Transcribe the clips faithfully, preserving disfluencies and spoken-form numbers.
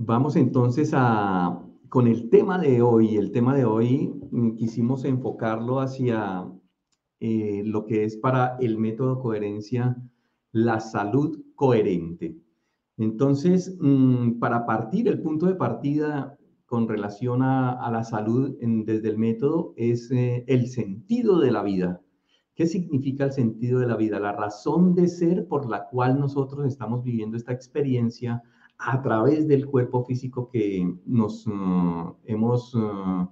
Vamos entonces a, con el tema de hoy. El tema de hoy mm, quisimos enfocarlo hacia eh, lo que es para el método coherencia la salud coherente. Entonces, mm, para partir, el punto de partida con relación a, a la salud en, desde el método es eh, el sentido de la vida. ¿Qué significa el sentido de la vida? La razón de ser por la cual nosotros estamos viviendo esta experiencia a través del cuerpo físico que nos uh, hemos, uh,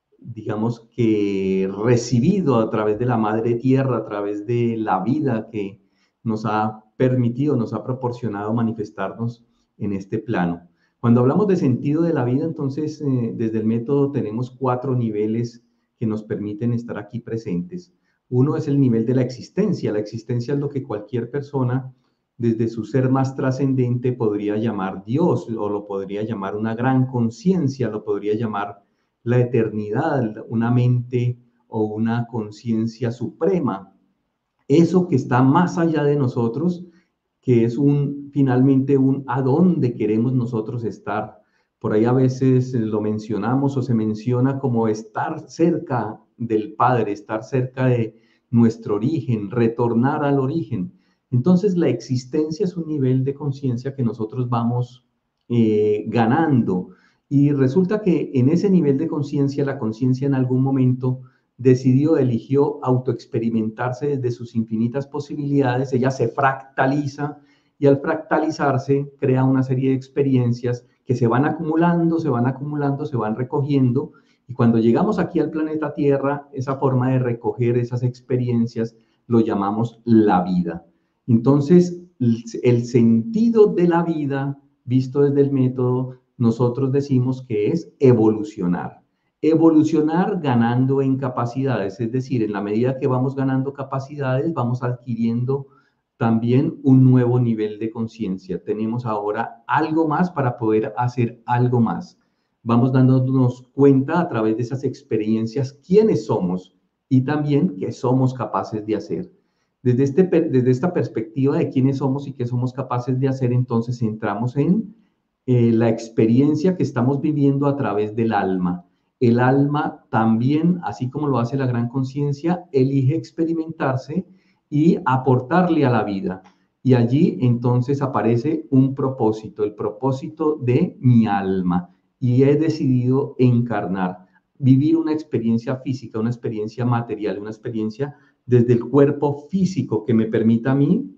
digamos que, recibido a través de la madre tierra, a través de la vida que nos ha permitido, nos ha proporcionado manifestarnos en este plano. Cuando hablamos de sentido de la vida, entonces, eh, desde el método tenemos cuatro niveles que nos permiten estar aquí presentes. Uno es el nivel de la existencia. La existencia es lo que cualquier persona desde su ser más trascendente podría llamar Dios, o lo podría llamar una gran conciencia, lo podría llamar la eternidad, una mente o una conciencia suprema. Eso que está más allá de nosotros, que es un, finalmente un a dónde queremos nosotros estar. Por ahí a veces lo mencionamos o se menciona como estar cerca del Padre, estar cerca de nuestro origen, retornar al origen. Entonces la existencia es un nivel de conciencia que nosotros vamos eh, ganando. Y resulta que en ese nivel de conciencia, la conciencia en algún momento decidió, eligió autoexperimentarse desde sus infinitas posibilidades. Ella se fractaliza y al fractalizarse crea una serie de experiencias que se van acumulando, se van acumulando, se van recogiendo. Y cuando llegamos aquí al planeta Tierra, esa forma de recoger esas experiencias lo llamamos la vida. Entonces, el sentido de la vida, visto desde el método, nosotros decimos que es evolucionar. Evolucionar ganando en capacidades, es decir, en la medida que vamos ganando capacidades, vamos adquiriendo también un nuevo nivel de conciencia. Tenemos ahora algo más para poder hacer algo más. Vamos dándonos cuenta a través de esas experiencias quiénes somos y también qué somos capaces de hacer. Desde, este, desde esta perspectiva de quiénes somos y qué somos capaces de hacer, entonces entramos en eh, la experiencia que estamos viviendo a través del alma. El alma también, así como lo hace la gran conciencia, elige experimentarse y aportarle a la vida. Y allí entonces aparece un propósito, el propósito de mi alma. Y he decidido encarnar, vivir una experiencia física, una experiencia material, una experiencia desde el cuerpo físico que me permita a mí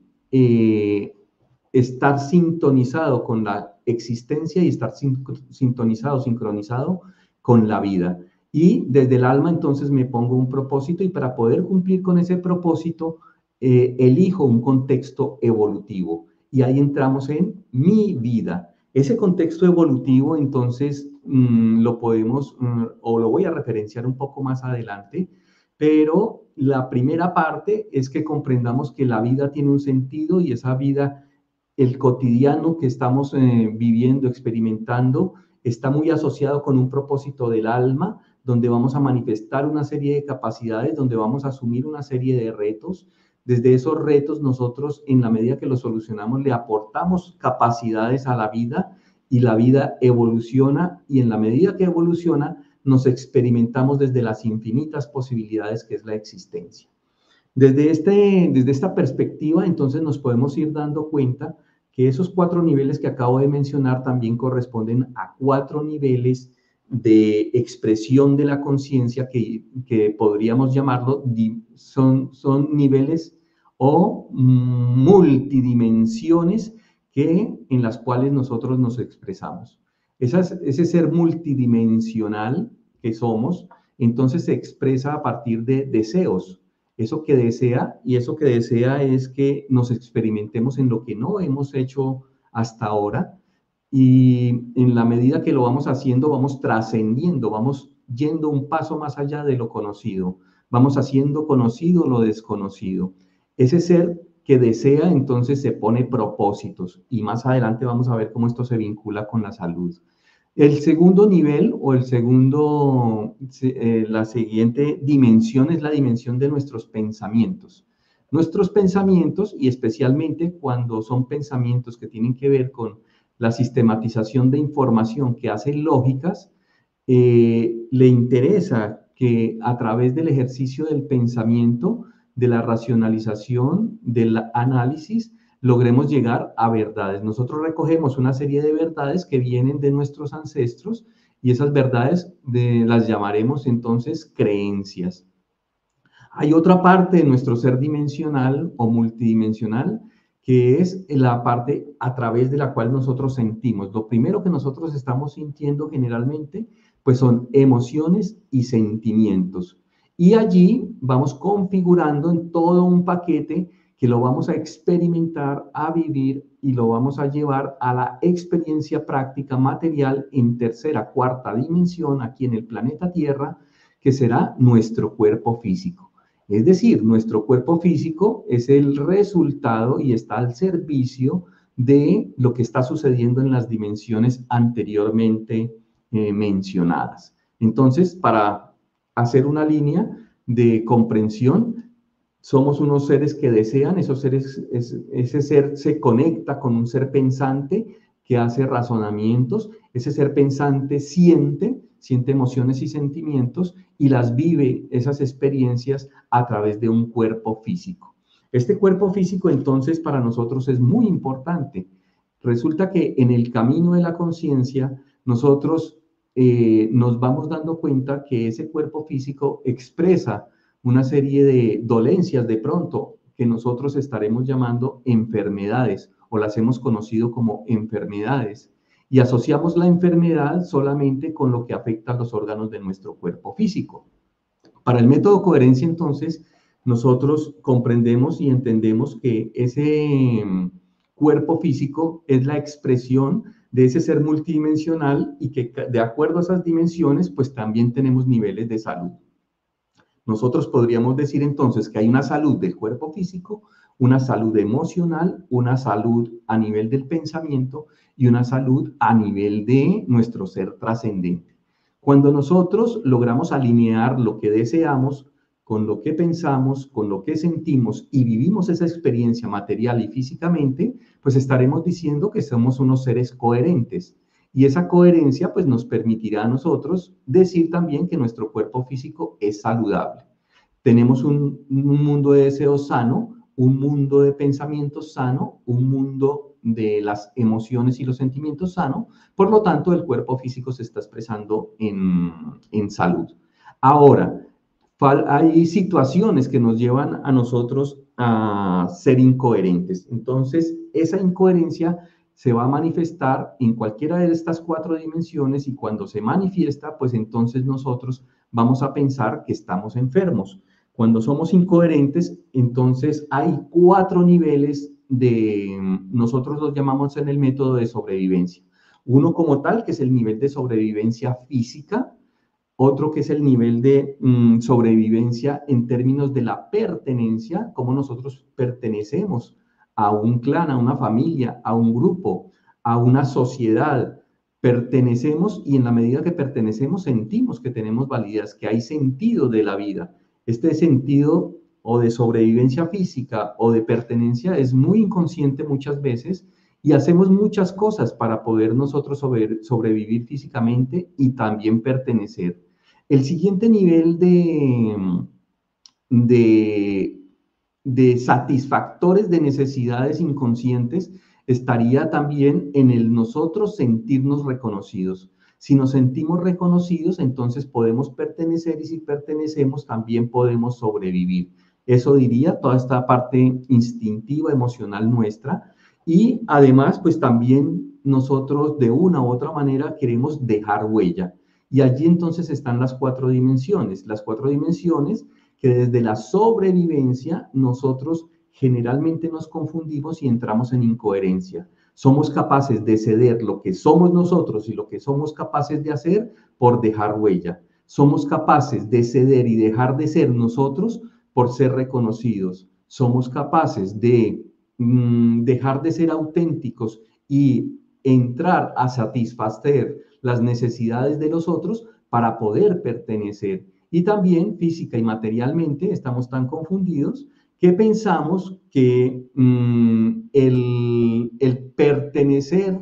eh, estar sintonizado con la existencia y estar sin, sintonizado, sincronizado con la vida. Y desde el alma entonces me pongo un propósito y para poder cumplir con ese propósito eh, elijo un contexto evolutivo. Y ahí entramos en mi vida. Ese contexto evolutivo entonces mmm, lo podemos, mmm, o lo voy a referenciar un poco más adelante, pero la primera parte es que comprendamos que la vida tiene un sentido y esa vida, el cotidiano que estamos eh, viviendo, experimentando, está muy asociado con un propósito del alma, donde vamos a manifestar una serie de capacidades, donde vamos a asumir una serie de retos. Desde esos retos nosotros, en la medida que los solucionamos, le aportamos capacidades a la vida y la vida evoluciona y en la medida que evoluciona nos experimentamos desde las infinitas posibilidades que es la existencia. Desde, este, desde esta perspectiva, entonces nos podemos ir dando cuenta que esos cuatro niveles que acabo de mencionar también corresponden a cuatro niveles de expresión de la conciencia que, que podríamos llamarlo, son, son niveles o multidimensiones que, en las cuales nosotros nos expresamos. Esas, ese ser multidimensional que somos, entonces se expresa a partir de deseos. Eso que desea, y eso que desea es que nos experimentemos en lo que no hemos hecho hasta ahora, y en la medida que lo vamos haciendo, vamos trascendiendo, vamos yendo un paso más allá de lo conocido, vamos haciendo conocido lo desconocido. Ese ser que desea, entonces se pone propósitos, y más adelante vamos a ver cómo esto se vincula con la salud. El segundo nivel o el segundo, eh, la siguiente dimensión es la dimensión de nuestros pensamientos. Nuestros pensamientos, y especialmente cuando son pensamientos que tienen que ver con la sistematización de información que hace lógicas, eh, le interesa que a través del ejercicio del pensamiento, de la racionalización, del análisis, logremos llegar a verdades. Nosotros recogemos una serie de verdades que vienen de nuestros ancestros y esas verdades de, las llamaremos entonces creencias. Hay otra parte de nuestro ser dimensional o multidimensional que es la parte a través de la cual nosotros sentimos. Lo primero que nosotros estamos sintiendo generalmente, pues son emociones y sentimientos. Y allí vamos configurando en todo un paquete que lo vamos a experimentar, a vivir y lo vamos a llevar a la experiencia práctica material en tercera, cuarta dimensión aquí en el planeta Tierra, que será nuestro cuerpo físico. Es decir, nuestro cuerpo físico es el resultado y está al servicio de lo que está sucediendo en las dimensiones anteriormente eh, mencionadas. Entonces, para hacer una línea de comprensión, somos unos seres que desean, esos seres, ese ser se conecta con un ser pensante que hace razonamientos, ese ser pensante siente, siente emociones y sentimientos y las vive, esas experiencias, a través de un cuerpo físico. Este cuerpo físico entonces para nosotros es muy importante. Resulta que en el camino de la conciencia nosotros eh, nos vamos dando cuenta que ese cuerpo físico expresa una serie de dolencias de pronto que nosotros estaremos llamando enfermedades o las hemos conocido como enfermedades. Y asociamos la enfermedad solamente con lo que afecta a los órganos de nuestro cuerpo físico. Para el método coherencia, entonces, nosotros comprendemos y entendemos que ese cuerpo físico es la expresión de ese ser multidimensional y que de acuerdo a esas dimensiones, pues también tenemos niveles de salud. Nosotros podríamos decir entonces que hay una salud del cuerpo físico, una salud emocional, una salud a nivel del pensamiento y una salud a nivel de nuestro ser trascendente. Cuando nosotros logramos alinear lo que deseamos con lo que pensamos, con lo que sentimos y vivimos esa experiencia material y físicamente, pues estaremos diciendo que somos unos seres coherentes. Y esa coherencia pues nos permitirá a nosotros decir también que nuestro cuerpo físico es saludable. Tenemos un, un mundo de deseos sano, un mundo de pensamientos sano, un mundo de las emociones y los sentimientos sano, por lo tanto el cuerpo físico se está expresando en, en salud. Ahora, hay situaciones que nos llevan a nosotros a ser incoherentes. Entonces, esa incoherencia se va a manifestar en cualquiera de estas cuatro dimensiones y cuando se manifiesta, pues entonces nosotros vamos a pensar que estamos enfermos. Cuando somos incoherentes, entonces hay cuatro niveles de, nosotros los llamamos en el método de sobrevivencia. Uno como tal, que es el nivel de sobrevivencia física, otro que es el nivel de mmm, sobrevivencia en términos de la pertenencia, cómo nosotros pertenecemos a un clan, a una familia, a un grupo, a una sociedad. Pertenecemos y en la medida que pertenecemos sentimos que tenemos validez, que hay sentido de la vida. Este sentido o de sobrevivencia física o de pertenencia es muy inconsciente muchas veces y hacemos muchas cosas para poder nosotros sobre, sobrevivir físicamente y también pertenecer. El siguiente nivel de, de, de satisfactores de necesidades inconscientes estaría también en el nosotros sentirnos reconocidos. Si nos sentimos reconocidos, entonces podemos pertenecer y si pertenecemos también podemos sobrevivir. Eso diría toda esta parte instintiva, emocional nuestra. Y además, pues también nosotros de una u otra manera queremos dejar huella. Y allí entonces están las cuatro dimensiones. Las cuatro dimensiones que desde la sobrevivencia nosotros generalmente nos confundimos y entramos en incoherencia. Somos capaces de ceder lo que somos nosotros y lo que somos capaces de hacer por dejar huella. Somos capaces de ceder y dejar de ser nosotros por ser reconocidos. Somos capaces de mmm, dejar de ser auténticos y entrar a satisfacer las necesidades de los otros para poder pertenecer. Y también física y materialmente estamos tan confundidos que pensamos que mmm, el, el pertenecer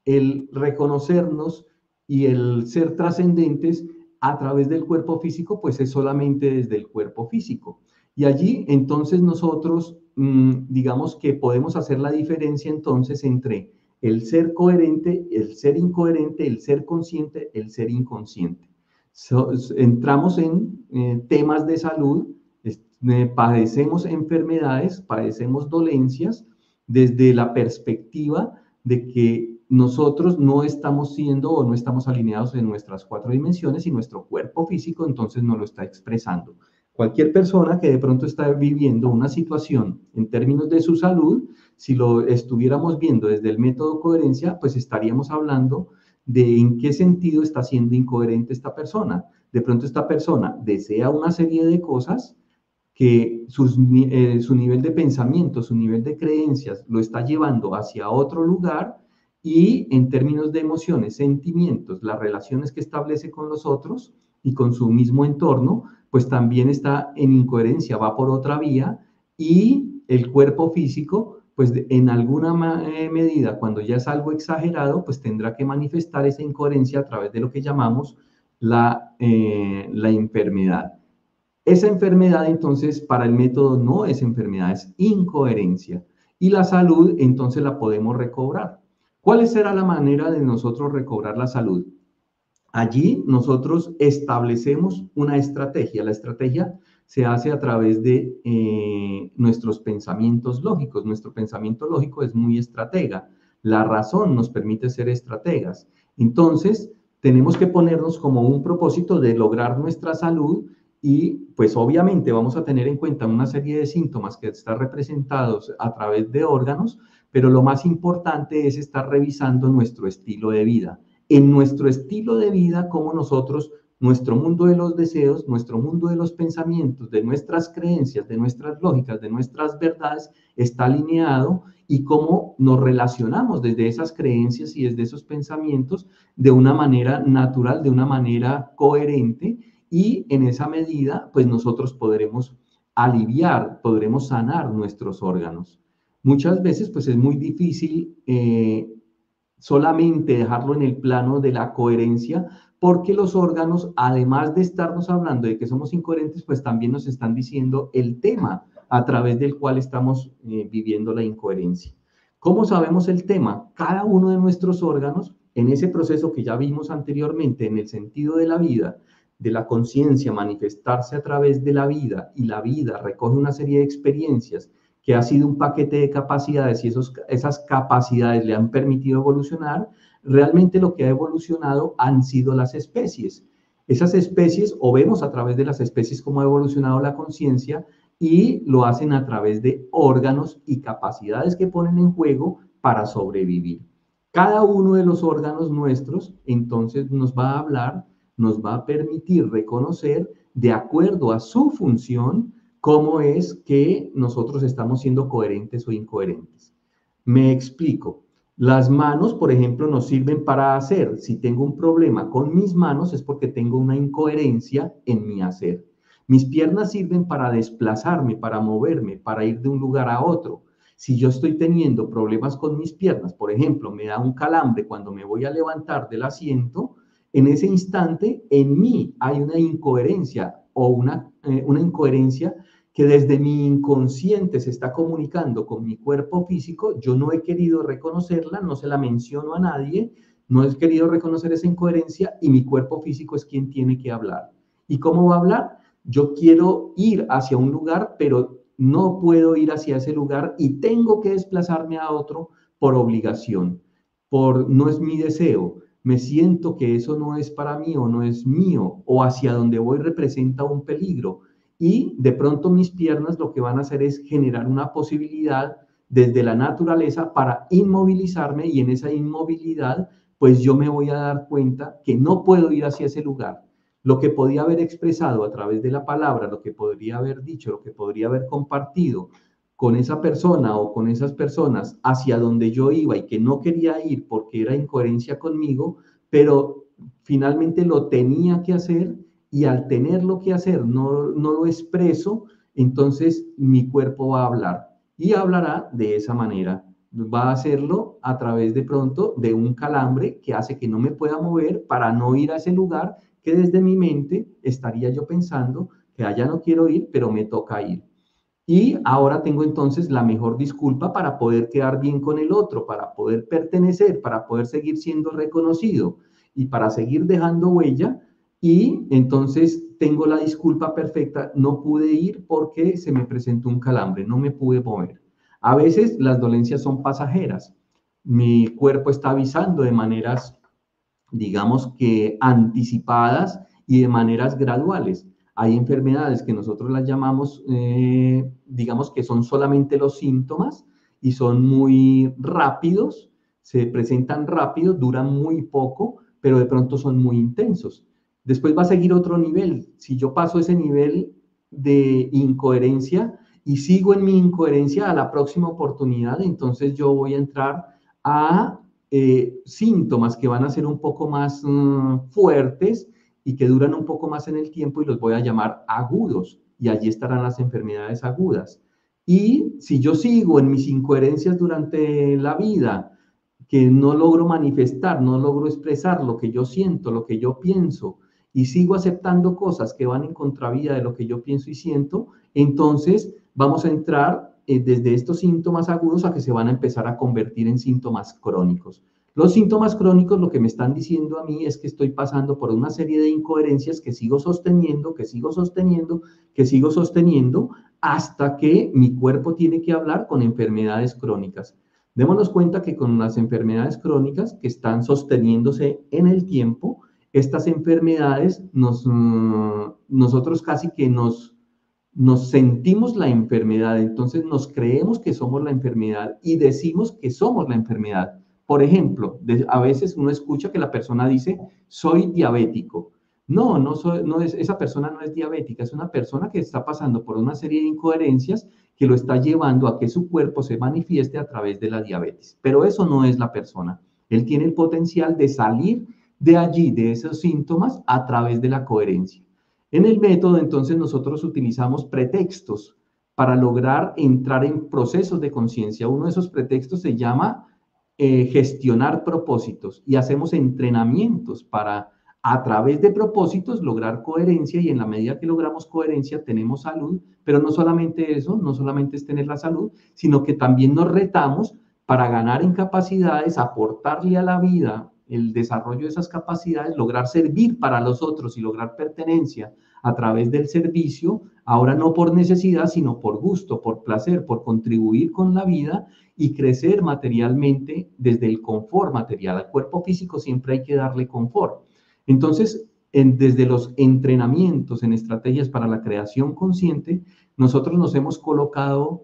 el reconocernos y el ser trascendentes a través del cuerpo físico, pues es solamente desde el cuerpo físico. Y allí entonces nosotros, mmm, digamos que podemos hacer la diferencia entonces entre el ser coherente, el ser incoherente, el ser consciente, el ser inconsciente. So, entramos en eh, temas de salud, eh, padecemos enfermedades, padecemos dolencias desde la perspectiva de que nosotros no estamos siendo o no estamos alineados en nuestras cuatro dimensiones y nuestro cuerpo físico entonces no lo está expresando. Cualquier persona que de pronto está viviendo una situación en términos de su salud, si lo estuviéramos viendo desde el método coherencia, pues estaríamos hablando de en qué sentido está siendo incoherente esta persona. De pronto esta persona desea una serie de cosas que sus, eh, su nivel de pensamiento, su nivel de creencias lo está llevando hacia otro lugar y en términos de emociones, sentimientos, las relaciones que establece con los otros y con su mismo entorno, pues también está en incoherencia, va por otra vía y el cuerpo físico, pues en alguna medida, cuando ya es algo exagerado, pues tendrá que manifestar esa incoherencia a través de lo que llamamos la, eh, la enfermedad. Esa enfermedad, entonces, para el método no es enfermedad, es incoherencia. Y la salud, entonces, la podemos recobrar. ¿Cuál será la manera de nosotros recobrar la salud? Allí nosotros establecemos una estrategia. La estrategia se hace a través de eh, nuestros pensamientos lógicos. Nuestro pensamiento lógico es muy estratega. La razón nos permite ser estrategas. Entonces, tenemos que ponernos como un propósito de lograr nuestra salud y pues obviamente vamos a tener en cuenta una serie de síntomas que están representados a través de órganos, pero lo más importante es estar revisando nuestro estilo de vida. En nuestro estilo de vida, como nosotros, nuestro mundo de los deseos, nuestro mundo de los pensamientos, de nuestras creencias, de nuestras lógicas, de nuestras verdades, está alineado y cómo nos relacionamos desde esas creencias y desde esos pensamientos de una manera natural, de una manera coherente y en esa medida, pues nosotros podremos aliviar, podremos sanar nuestros órganos. Muchas veces, pues es muy difícil eh, solamente dejarlo en el plano de la coherencia, porque los órganos, además de estarnos hablando de que somos incoherentes, pues también nos están diciendo el tema a través del cual estamos eh, viviendo la incoherencia. ¿Cómo sabemos el tema? Cada uno de nuestros órganos, en ese proceso que ya vimos anteriormente, en el sentido de la vida, de la conciencia manifestarse a través de la vida, y la vida recoge una serie de experiencias que ha sido un paquete de capacidades y esos, esas capacidades le han permitido evolucionar, realmente lo que ha evolucionado han sido las especies. Esas especies, o vemos a través de las especies cómo ha evolucionado la conciencia, y lo hacen a través de órganos y capacidades que ponen en juego para sobrevivir. Cada uno de los órganos nuestros, entonces, nos va a hablar, nos va a permitir reconocer, de acuerdo a su función, cómo es que nosotros estamos siendo coherentes o incoherentes. Me explico. Las manos, por ejemplo, nos sirven para hacer. Si tengo un problema con mis manos es porque tengo una incoherencia en mi hacer. Mis piernas sirven para desplazarme, para moverme, para ir de un lugar a otro. Si yo estoy teniendo problemas con mis piernas, por ejemplo, me da un calambre cuando me voy a levantar del asiento, en ese instante en mí hay una incoherencia o una, eh, una incoherencia que desde mi inconsciente se está comunicando con mi cuerpo físico. Yo no he querido reconocerla, no se la menciono a nadie, no he querido reconocer esa incoherencia y mi cuerpo físico es quien tiene que hablar. ¿Y cómo va a hablar? Yo quiero ir hacia un lugar, pero no puedo ir hacia ese lugar y tengo que desplazarme a otro por obligación, por no es mi deseo. Me siento que eso no es para mí o no es mío, o hacia donde voy representa un peligro. Y de pronto mis piernas lo que van a hacer es generar una posibilidad desde la naturaleza para inmovilizarme, y en esa inmovilidad pues yo me voy a dar cuenta que no puedo ir hacia ese lugar. Lo que podía haber expresado a través de la palabra, lo que podría haber dicho, lo que podría haber compartido con esa persona o con esas personas hacia donde yo iba y que no quería ir porque era incoherencia conmigo, pero finalmente lo tenía que hacer, y al tenerlo que hacer no, no lo expreso, entonces mi cuerpo va a hablar y hablará de esa manera. Va a hacerlo a través de pronto de un calambre que hace que no me pueda mover para no ir a ese lugar que desde mi mente estaría yo pensando que allá no quiero ir, pero me toca ir. Y ahora tengo entonces la mejor disculpa para poder quedar bien con el otro, para poder pertenecer, para poder seguir siendo reconocido y para seguir dejando huella. Y entonces tengo la disculpa perfecta, no pude ir porque se me presentó un calambre, no me pude mover. A veces las dolencias son pasajeras. Mi cuerpo está avisando de maneras, digamos que anticipadas y de maneras graduales. Hay enfermedades que nosotros las llamamos, eh, digamos que son solamente los síntomas y son muy rápidos, se presentan rápido, duran muy poco, pero de pronto son muy intensos. Después va a seguir otro nivel. Si yo paso ese nivel de incoherencia y sigo en mi incoherencia a la próxima oportunidad, entonces yo voy a entrar a eh, síntomas que van a ser un poco más um, fuertes y que duran un poco más en el tiempo y los voy a llamar agudos. Y allí estarán las enfermedades agudas. Y si yo sigo en mis incoherencias durante la vida, que no logro manifestar, no logro expresar lo que yo siento, lo que yo pienso, y sigo aceptando cosas que van en contravía de lo que yo pienso y siento, entonces vamos a entrar eh, desde estos síntomas agudos a que se van a empezar a convertir en síntomas crónicos. Los síntomas crónicos lo que me están diciendo a mí es que estoy pasando por una serie de incoherencias que sigo sosteniendo, que sigo sosteniendo, que sigo sosteniendo, hasta que mi cuerpo tiene que hablar con enfermedades crónicas. Démonos cuenta que con las enfermedades crónicas que están sosteniéndose en el tiempo, estas enfermedades, nos, mmm, nosotros casi que nos, nos sentimos la enfermedad, entonces nos creemos que somos la enfermedad y decimos que somos la enfermedad. Por ejemplo, de, a veces uno escucha que la persona dice, soy diabético. No, no, soy, no es, esa persona no es diabética, es una persona que está pasando por una serie de incoherencias que lo está llevando a que su cuerpo se manifieste a través de la diabetes. Pero eso no es la persona. Él tiene el potencial de salir de allí, de esos síntomas, a través de la coherencia. En el método, entonces, nosotros utilizamos pretextos para lograr entrar en procesos de conciencia. Uno de esos pretextos se llama eh, gestionar propósitos y hacemos entrenamientos para, a través de propósitos, lograr coherencia y en la medida que logramos coherencia tenemos salud, pero no solamente eso, no solamente es tener la salud, sino que también nos retamos para ganar en capacidades, aportarle a la vida el desarrollo de esas capacidades, lograr servir para los otros y lograr pertenencia a través del servicio, ahora no por necesidad, sino por gusto, por placer, por contribuir con la vida y crecer materialmente desde el confort material. Al cuerpo físico siempre hay que darle confort. Entonces, en, desde los entrenamientos en estrategias para la creación consciente, nosotros nos hemos colocado,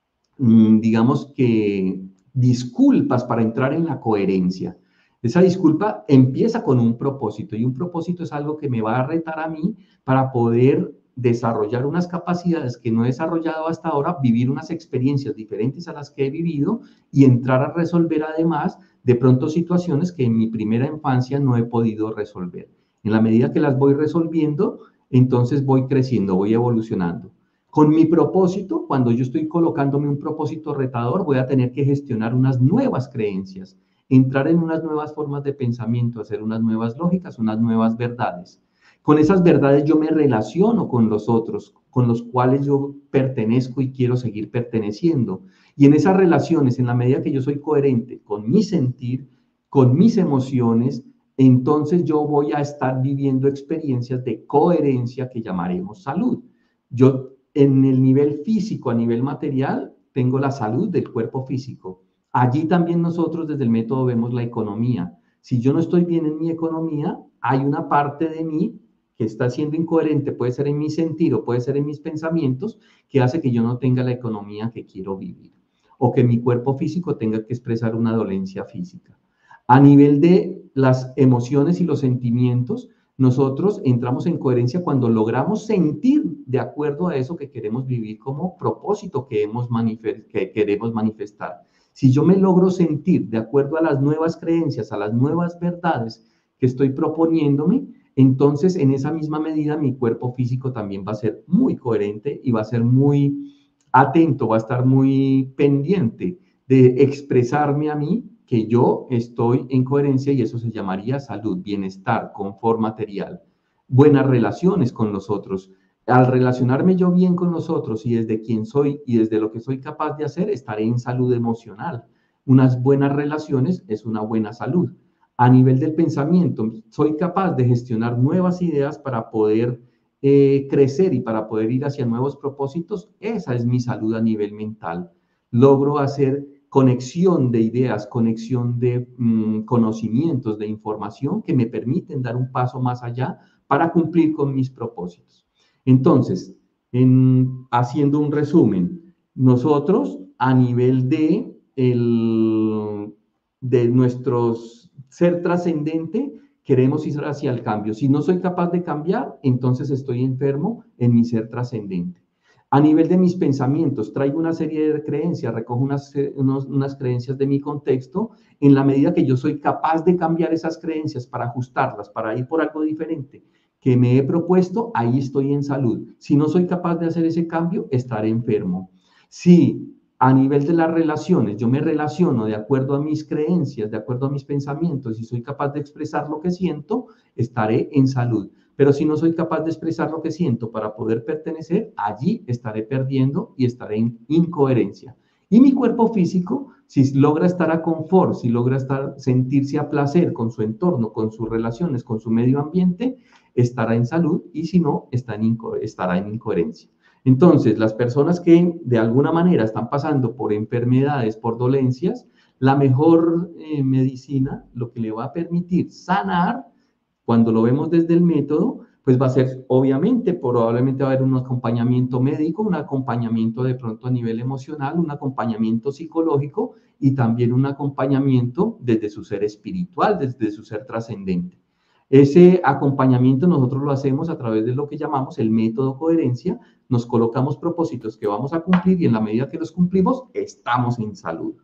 mmm, digamos que, disculpas para entrar en la coherencia. Esa disculpa empieza con un propósito y un propósito es algo que me va a retar a mí para poder desarrollar unas capacidades que no he desarrollado hasta ahora, vivir unas experiencias diferentes a las que he vivido y entrar a resolver además de pronto situaciones que en mi primera infancia no he podido resolver. En la medida que las voy resolviendo, entonces voy creciendo, voy evolucionando. Con mi propósito, cuando yo estoy colocándome un propósito retador, voy a tener que gestionar unas nuevas creencias, entrar en unas nuevas formas de pensamiento, hacer unas nuevas lógicas, unas nuevas verdades. Con esas verdades yo me relaciono con los otros, con los cuales yo pertenezco y quiero seguir perteneciendo. Y en esas relaciones, en la medida que yo soy coherente con mi sentir, con mis emociones, entonces yo voy a estar viviendo experiencias de coherencia que llamaremos salud. Yo en el nivel físico, a nivel material, tengo la salud del cuerpo físico. Allí también nosotros desde el método vemos la economía. Si yo no estoy bien en mi economía, hay una parte de mí que está siendo incoherente, puede ser en mi sentir o puede ser en mis pensamientos, que hace que yo no tenga la economía que quiero vivir o que mi cuerpo físico tenga que expresar una dolencia física. A nivel de las emociones y los sentimientos, nosotros entramos en coherencia cuando logramos sentir de acuerdo a eso que queremos vivir como propósito que, hemos manifest- que queremos manifestar. Si yo me logro sentir de acuerdo a las nuevas creencias, a las nuevas verdades que estoy proponiéndome, entonces en esa misma medida mi cuerpo físico también va a ser muy coherente y va a ser muy atento, va a estar muy pendiente de expresarme a mí que yo estoy en coherencia y eso se llamaría salud, bienestar, confort material, buenas relaciones con los otros. Al relacionarme yo bien con los otros y desde quien soy y desde lo que soy capaz de hacer, estaré en salud emocional. Unas buenas relaciones es una buena salud. A nivel del pensamiento, soy capaz de gestionar nuevas ideas para poder eh, crecer y para poder ir hacia nuevos propósitos. Esa es mi salud a nivel mental. Logro hacer conexión de ideas, conexión de mmm, conocimientos, de información que me permiten dar un paso más allá para cumplir con mis propósitos. Entonces, en, haciendo un resumen, nosotros a nivel de, el, de nuestros ser trascendente, queremos ir hacia el cambio. Si no soy capaz de cambiar, entonces estoy enfermo en mi ser trascendente. A nivel de mis pensamientos, traigo una serie de creencias, recojo unas, unos, unas creencias de mi contexto. En la medida que yo soy capaz de cambiar esas creencias para ajustarlas, para ir por algo diferente que me he propuesto, ahí estoy en salud. Si no soy capaz de hacer ese cambio, estaré enfermo. Si a nivel de las relaciones yo me relaciono de acuerdo a mis creencias, de acuerdo a mis pensamientos y soy capaz de expresar lo que siento, estaré en salud. Pero si no soy capaz de expresar lo que siento para poder pertenecer, allí estaré perdiendo y estaré en incoherencia. Y mi cuerpo físico, si logra estar a confort, si logra estar, sentirse a placer con su entorno, con sus relaciones, con su medio ambiente, estará en salud y si no, está en estará en incoherencia. Entonces, las personas que de alguna manera están pasando por enfermedades, por dolencias, la mejor eh, medicina, lo que le va a permitir sanar, cuando lo vemos desde el método, pues va a ser, obviamente, probablemente va a haber un acompañamiento médico, un acompañamiento de pronto a nivel emocional, un acompañamiento psicológico y también un acompañamiento desde su ser espiritual, desde su ser trascendente. Ese acompañamiento nosotros lo hacemos a través de lo que llamamos el método coherencia. Nos colocamos propósitos que vamos a cumplir y en la medida que los cumplimos, estamos en salud.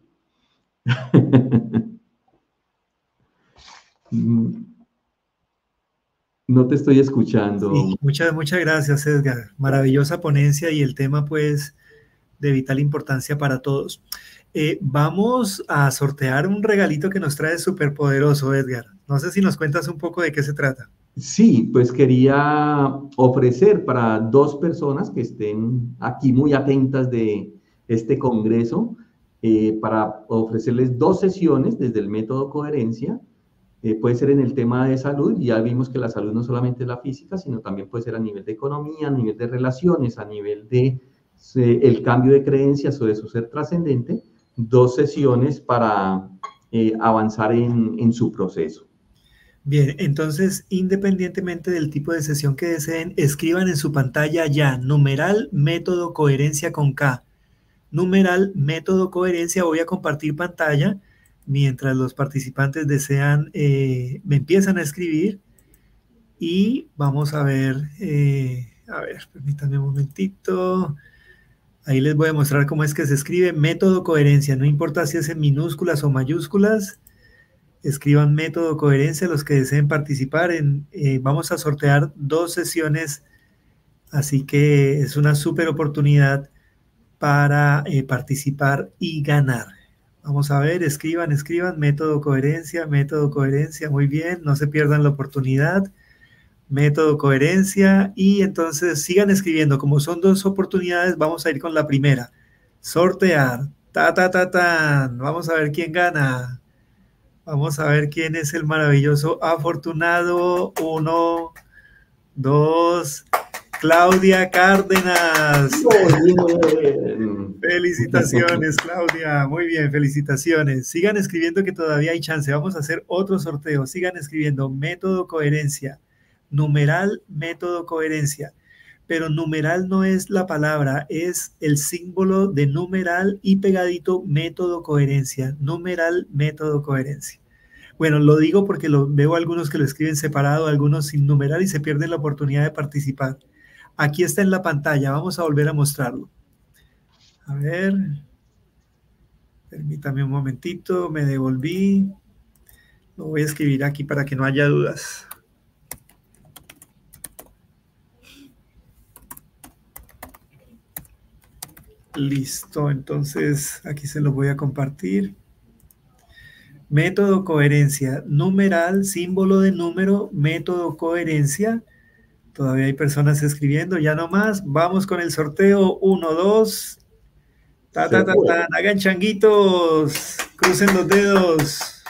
No te estoy escuchando. Sí, muchas, muchas gracias, Edgar. Maravillosa ponencia y el tema, pues, de vital importancia para todos. Eh, vamos a sortear un regalito que nos trae súper poderoso, Edgar. No sé si nos cuentas un poco de qué se trata. Sí, pues quería ofrecer para dos personas que estén aquí muy atentas de este congreso, eh, para ofrecerles dos sesiones desde el método coherencia. Eh, puede ser en el tema de salud, ya vimos que la salud no solamente es la física, sino también puede ser a nivel de economía, a nivel de relaciones, a nivel de eh, el cambio de creencias o de su ser trascendente, dos sesiones para eh, avanzar en, en su proceso. Bien, entonces, independientemente del tipo de sesión que deseen, escriban en su pantalla ya, numeral método coherencia con K. Numeral método coherencia, voy a compartir pantalla mientras los participantes desean, eh, me empiezan a escribir y vamos a ver, eh, a ver, permítanme un momentito. Ahí les voy a mostrar cómo es que se escribe método coherencia, no importa si es en minúsculas o mayúsculas. Escriban método coherencia los que deseen participar. En, eh, vamos a sortear dos sesiones, así que es una súper oportunidad para eh, participar y ganar. Vamos a ver, escriban, escriban, método coherencia, método coherencia, muy bien, no se pierdan la oportunidad, método coherencia, y entonces sigan escribiendo. Como son dos oportunidades, vamos a ir con la primera. Sortear, ta, ta, ta, ta, vamos a ver quién gana. Vamos a ver quién es el maravilloso afortunado. Uno, dos, Claudia Cárdenas. Muy bien. Felicitaciones, Claudia. Muy bien, felicitaciones. Sigan escribiendo que todavía hay chance. Vamos a hacer otro sorteo. Sigan escribiendo método coherencia. Numeral método coherencia. Pero numeral no es la palabra, es el símbolo de numeral y pegadito método coherencia. Numeral método coherencia. Bueno, lo digo porque lo, veo algunos que lo escriben separado, algunos sin numeral y se pierden la oportunidad de participar. Aquí está en la pantalla. Vamos a volver a mostrarlo. A ver, permítame un momentito, me devolví. Lo voy a escribir aquí para que no haya dudas. Listo, entonces aquí se los voy a compartir. Método coherencia, numeral, símbolo de número, método coherencia. Todavía hay personas escribiendo, ya no más. Vamos con el sorteo. Uno, dos. Ta, Se ta, ta, fue. ta. Hagan changuitos. Crucen los dedos.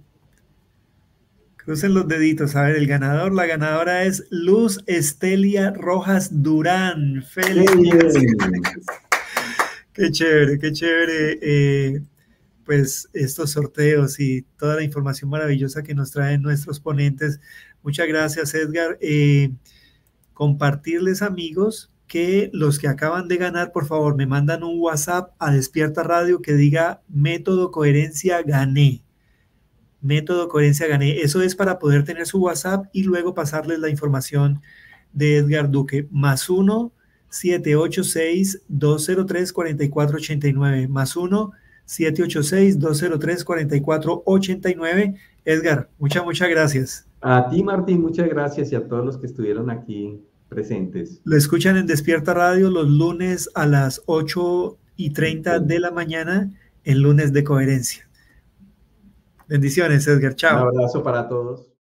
Crucen los deditos. A ver, el ganador, la ganadora es Luz Estelia Rojas Durán. ¡Qué Felicitaciones. bien! Qué chévere, qué chévere. Eh, pues estos sorteos y toda la información maravillosa que nos traen nuestros ponentes. Muchas gracias, Edgar. Eh, compartirles, amigos, que los que acaban de ganar, por favor, me mandan un WhatsApp a Despierta Radio que diga método coherencia gané. Método coherencia gané. Eso es para poder tener su WhatsApp y luego pasarles la información de Edgar Duque. Más uno, siete ocho seis, dos cero tres, cuatro cuatro ocho nueve. Más uno, siete ocho seis, dos cero tres, cuatro cuatro ocho nueve. Edgar, muchas, muchas gracias. A ti, Martín, muchas gracias y a todos los que estuvieron aquí presentes. Lo escuchan en Despierta Radio los lunes a las ocho y treinta de la mañana, en lunes de coherencia. Bendiciones, Edgar. Un Chao. abrazo para todos.